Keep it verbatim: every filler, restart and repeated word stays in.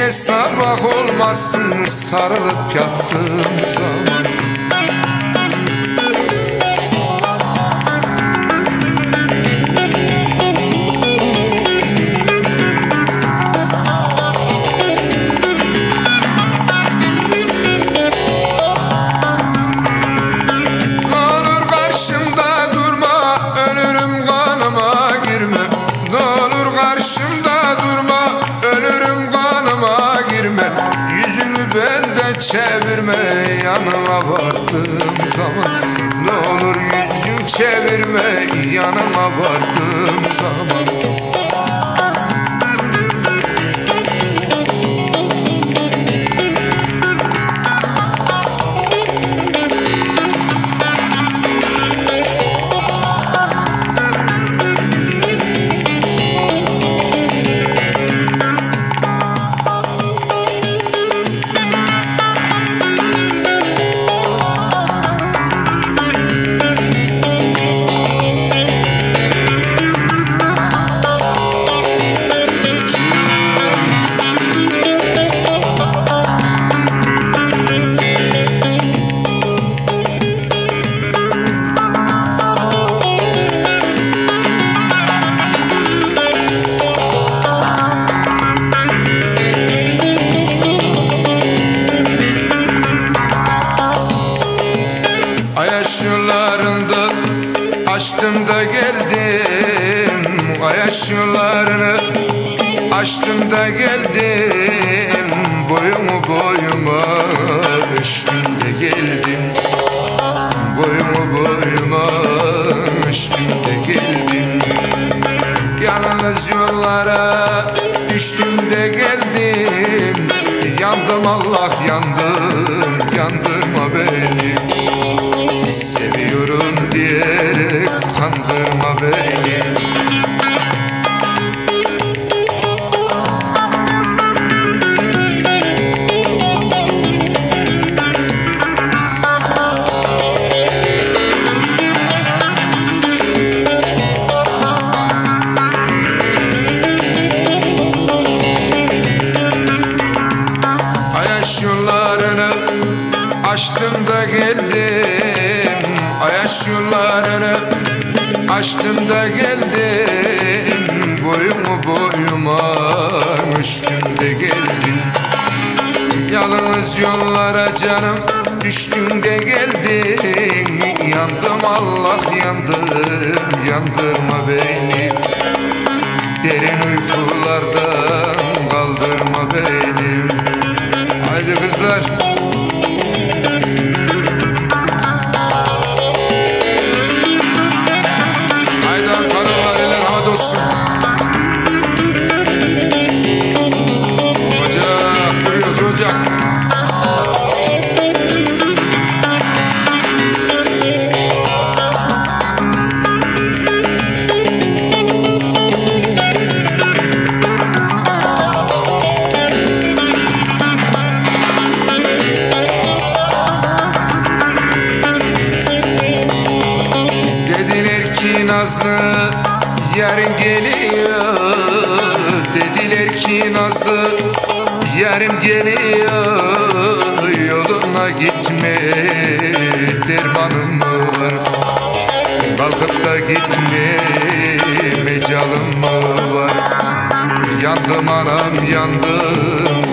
Yine sabah olmasın sarılıp yattığım zaman. Çevirme yanıma vardığım zaman. Ne olur yüzün çevirme yanıma vardığım zaman. Ayaşlarında açtım da geldim, ayaşlarını açtım da geldim, boyumu boyuma ölçtüm de geldim, boyumu boyuma ölçtüm de geldim. Yalnız yollara düştüm de geldim, yandım Allah yandım, yandırma beni. Seviyorum diyerek kandırma beni. Ayaşlarını açtım da geldim, ayaşlarını açtım da geldim, boyumu boyuma ölçtüm de geldim. Yalnız yollara canım düştüm de geldim, yandım Allah yandım, yandırma beni. Derin uykulardan kaldırma beni. Haydi kızlar. Ocak, kuruyoruz ocak. Dediler ki Nazlı yarın geliyor, dediler ki Nazlı yarın geliyor, yoluna gitme dermanım mı var, kalkıp da gitme mecalım mı var. Yandım anam yandım,